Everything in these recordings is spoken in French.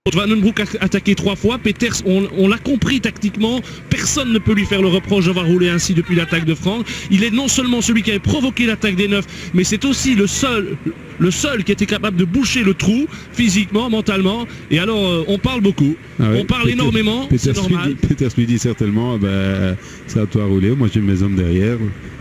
Van den Broek a attaqué 3 fois. Peters, on l'a compris tactiquement. Personne ne peut lui faire le reproche d'avoir roulé ainsi depuis l'attaque de Franck. Il est non seulement celui qui avait provoqué l'attaque des 9, mais c'est aussi le seul qui était capable de boucher le trou physiquement, mentalement. Et alors, on parle beaucoup. Ah ouais, on parle énormément. C'est normal. Peters lui dit certainement, c'est à toi à rouler. Moi, j'ai mes hommes derrière.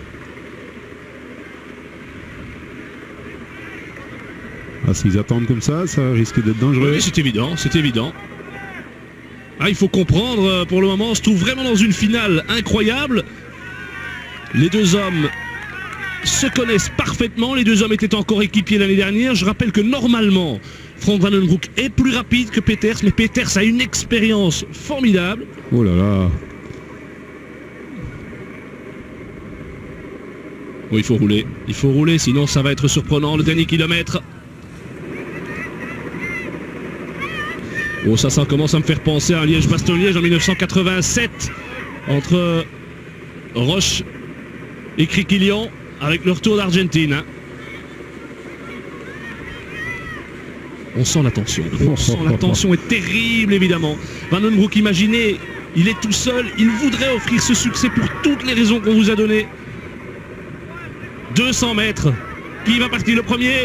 Ah, s'ils attendent comme ça risque d'être dangereux. Oui, c'est évident, c'est évident. Ah, il faut comprendre, pour le moment, on se trouve vraiment dans une finale incroyable. Les deux hommes se connaissent parfaitement. Les deux hommes étaient encore équipiers l'année dernière. Je rappelle que normalement, Frank Van den Broek est plus rapide que Peters, mais Peters a une expérience formidable. Oh là là. Oui, il faut rouler, sinon ça va être surprenant, le dernier kilomètre. Oh, ça commence à me faire penser à un Liège-Bastogne-Liège en 1987 entre Roche et Criquillon avec le retour d'Argentine. On sent la tension. La tension est terrible, évidemment. Van den Broek, imaginez, il est tout seul, il voudrait offrir ce succès pour toutes les raisons qu'on vous a données. 200 mètres. Qui va partir le premier?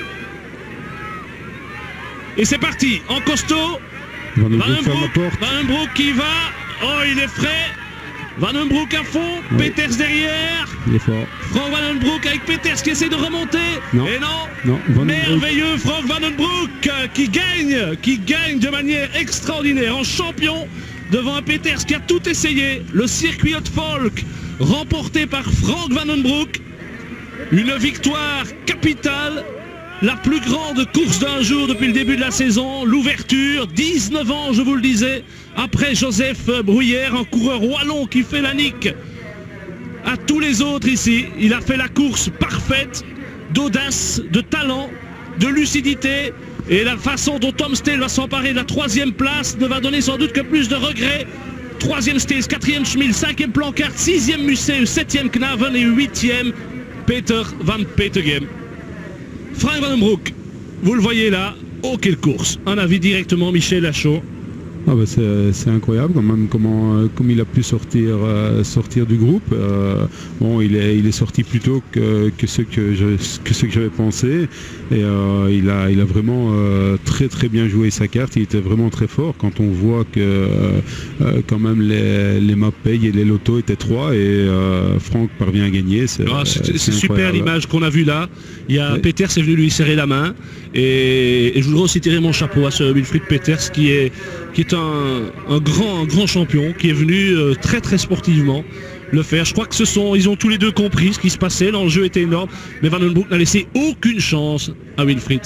Et c'est parti, en costaud. Van den Broek qui va. Oh, il est frais. Van den Broek à fond. Oui. Peters derrière. Il est fort. Frank Van den Broek avec Peters qui essaie de remonter. Non. Et non. Merveilleux Frank Van den Broek qui gagne de manière extraordinaire en champion devant un Peters qui a tout essayé. Le circuit Hot-Folk remporté par Frank Van den Broek. Une victoire capitale. La plus grande course d'un jour depuis le début de la saison, l'ouverture, 19 ans, je vous le disais, après Joseph Bruyère, un coureur wallon qui fait la nique à tous les autres ici. Il a fait la course parfaite, d'audace, de talent, de lucidité, et la façon dont Tom Stale va s'emparer de la 3e place ne va donner sans doute que plus de regrets. 3e Stale, 4e Schmil, 5e Plancart, 6e Musset, 7e Knaven et 8e Peter Van Petegem. Frank Van den Broek, vous le voyez là, oh quelle course. Un avis directement, Michel Lachaud. Ah bah c'est incroyable quand même comme il a pu sortir du groupe. Bon, il est sorti plus tôt que ce que j'avais pensé, et il a vraiment très bien joué sa carte. Il était vraiment très fort quand on voit que quand même les maps payent et les lotos étaient 3 et Franck parvient à gagner. C'est super l'image qu'on a vue là. Il y a Peters est venu lui serrer la main, et je voudrais aussi tirer mon chapeau à ce Wilfried Peters qui est un grand champion, qui est venu très sportivement le faire. Je crois que ils ont tous les deux compris ce qui se passait, l'enjeu était énorme, mais Van den Broek n'a laissé aucune chance à Wilfried.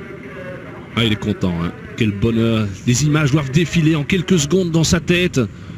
Ah, il est content, hein. Quel bonheur. Les images doivent défiler en quelques secondes dans sa tête.